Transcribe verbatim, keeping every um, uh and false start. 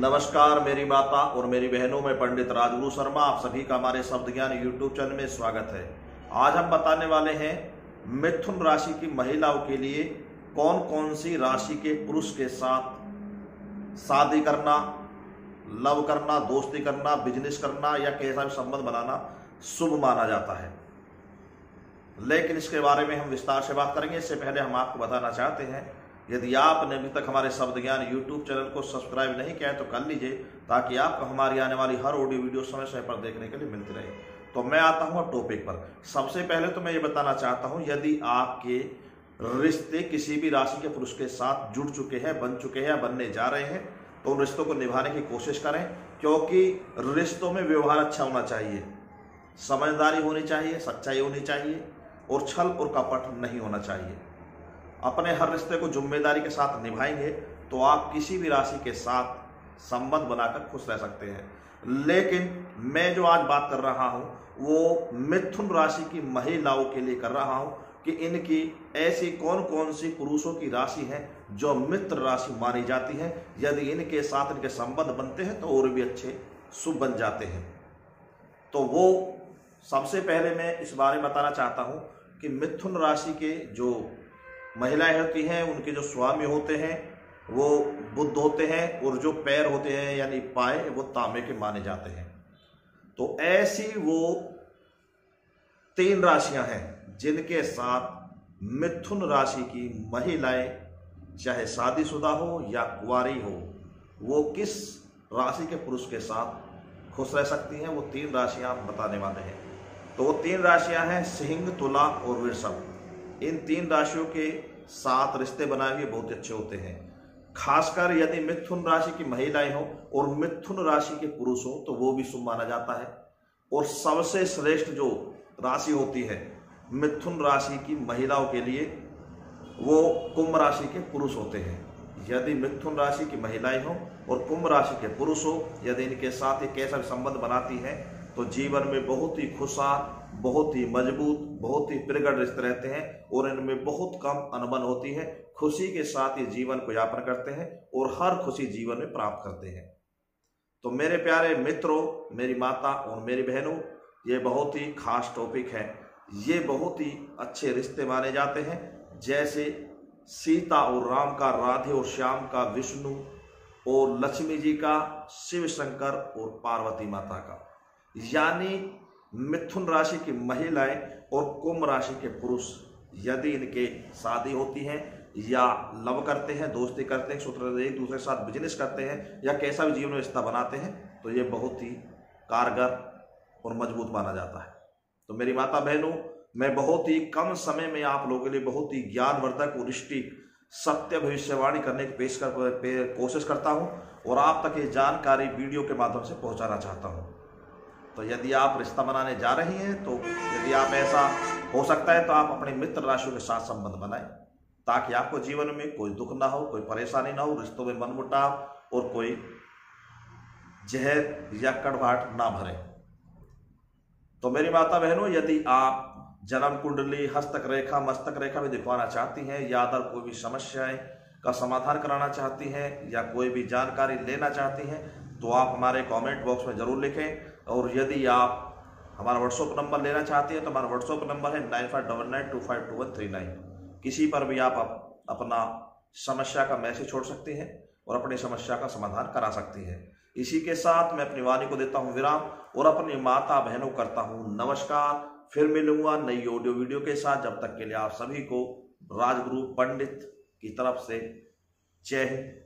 नमस्कार मेरी माता और मेरी बहनों में पंडित राजगुरु शर्मा, आप सभी का हमारे शब्द ज्ञान यूट्यूब चैनल में स्वागत है। आज हम बताने वाले हैं मिथुन राशि की महिलाओं के लिए कौन कौन सी राशि के पुरुष के साथ शादी करना, लव करना, दोस्ती करना, बिजनेस करना या कैसा भी संबंध बनाना शुभ माना जाता है। लेकिन इसके बारे में हम विस्तार से बात करेंगे। इससे पहले हम आपको बताना चाहते हैं, यदि आपने अभी तक हमारे शब्द ज्ञान यूट्यूब चैनल को सब्सक्राइब नहीं किया है तो कर लीजिए, ताकि आपको हमारी आने वाली हर ऑडियो वीडियो समय समय पर देखने के लिए मिलती रहे। तो मैं आता हूं अब टॉपिक पर। सबसे पहले तो मैं ये बताना चाहता हूं, यदि आपके रिश्ते किसी भी राशि के पुरुष के साथ जुड़ चुके हैं, बन चुके हैं या बनने जा रहे हैं, तो उन रिश्तों को निभाने की कोशिश करें, क्योंकि रिश्तों में व्यवहार अच्छा होना चाहिए, समझदारी होनी चाहिए, सच्चाई होनी चाहिए और छल और कपट नहीं होना चाहिए। अपने हर रिश्ते को जिम्मेदारी के साथ निभाएंगे तो आप किसी भी राशि के साथ संबंध बनाकर खुश रह सकते हैं। लेकिन मैं जो आज बात कर रहा हूं वो मिथुन राशि की महिलाओं के लिए कर रहा हूं कि इनकी ऐसी कौन कौन सी पुरुषों की राशि है जो मित्र राशि मानी जाती है। यदि इनके साथ इनके संबंध बनते हैं तो और भी अच्छे शुभ बन जाते हैं। तो वो सबसे पहले मैं इस बारे में बताना चाहता हूं कि मिथुन राशि के जो महिलाएं होती हैं, उनके जो स्वामी होते हैं वो बुध होते हैं और जो पैर होते हैं यानी पाए वो तांबे के माने जाते हैं। तो ऐसी वो तीन राशियां हैं जिनके साथ मिथुन राशि की महिलाएं, चाहे शादीशुदा हो या कुंवारी हो, वो किस राशि के पुरुष के साथ खुश रह सकती हैं। वो तीन राशियां बताने वाले हैं। तो वो तीन राशियां हैं सिंह, तुला और वृषभ। इन तीन राशियों के साथ रिश्ते बनाए हुए बहुत अच्छे होते हैं। खासकर यदि मिथुन राशि की महिलाएं हो और मिथुन राशि के पुरुष हो तो वो भी शुभ माना जाता है। और सबसे श्रेष्ठ जो राशि होती है मिथुन राशि की महिलाओं के लिए, वो कुंभ राशि के पुरुष होते हैं। यदि मिथुन राशि की महिलाएं हो और कुंभ राशि के पुरुष हो, यदि इनके साथ एक ऐसा संबंध बनाती है तो जीवन में बहुत ही खुशहाल, बहुत ही मजबूत, बहुत ही प्रगाढ़ रिश्ते रहते हैं और इनमें बहुत कम अनबन होती है। खुशी के साथ ये जीवन को यापन करते हैं और हर खुशी जीवन में प्राप्त करते हैं। तो मेरे प्यारे मित्रों, मेरी माता और मेरी बहनों, ये बहुत ही खास टॉपिक है। ये बहुत ही अच्छे रिश्ते माने जाते हैं, जैसे सीता और राम का, राधे और श्याम का, विष्णु और लक्ष्मी जी का, शिव शंकर और पार्वती माता का। यानी मिथुन राशि की महिलाएं और कुंभ राशि के पुरुष, यदि इनके शादी होती है या लव करते हैं, दोस्ती करते हैं, सूत्र एक दूसरे के साथ बिजनेस करते हैं या कैसा भी जीवन में रिश्ता बनाते हैं, तो ये बहुत ही कारगर और मजबूत माना जाता है। तो मेरी माता बहनों, मैं बहुत ही कम समय में आप लोगों के लिए बहुत ही ज्ञानवर्धक और इष्टिक सत्य भविष्यवाणी करने की पेश कर कोशिश करता हूँ और आप तक ये जानकारी वीडियो के माध्यम से पहुँचाना चाहता हूँ। तो यदि आप रिश्ता बनाने जा रही हैं, तो यदि आप ऐसा हो सकता है तो आप अपने मित्र राशियों के साथ संबंध बनाएं, ताकि आपको जीवन में कोई दुख ना हो, कोई परेशानी ना हो, रिश्तों में मनमुटाव और कोई जहर या कड़वाहट ना भरे। तो मेरी माता बहनों, यदि आप जन्म कुंडली, हस्तक रेखा, मस्तक रेखा भी दिखवाना चाहती हैं या अदर कोई भी समस्याएं का समाधान कराना चाहती हैं या कोई भी जानकारी लेना चाहती हैं, तो आप हमारे कमेंट बॉक्स में जरूर लिखें। और यदि आप हमारा व्हाट्सएप नंबर लेना चाहते हैं तो हमारा व्हाट्सएप नंबर है nine five double nine two five two one three nine. किसी पर भी आप अपना समस्या का मैसेज छोड़ सकते हैं और अपनी समस्या का समाधान करा सकती हैं। इसी के साथ मैं अपनी वाणी को देता हूं विराम और अपनी माता बहनों करता हूं नमस्कार। फिर मिलूंगा नई ऑडियो वीडियो के साथ। जब तक के लिए आप सभी को राजगुरु पंडित की तरफ से जय हिंद।